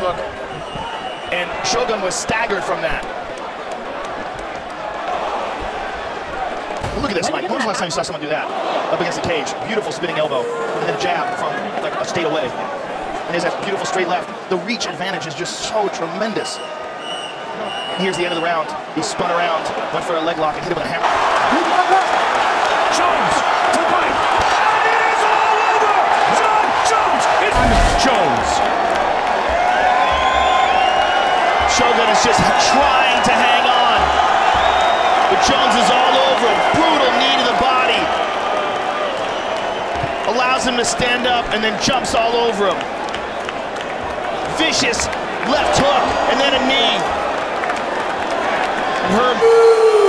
hook, and Shogun was staggered from that. Look at this, Mike. When was the last time you saw someone do that? Up against the cage. Beautiful spinning elbow. And then a jab from like a state away. And there's that beautiful straight left. The reach advantage is just so tremendous. And here's the end of the round. He spun around, went for a leg lock, and hit him with a hammer. Jones to the bite. And it is all over! Jon Jones is Jones. Shogun is just trying to hang on. But Jones is all over him. Brutal knee to the body. Allows him to stand up and then jumps all over him. Vicious left hook and then a knee. And Herb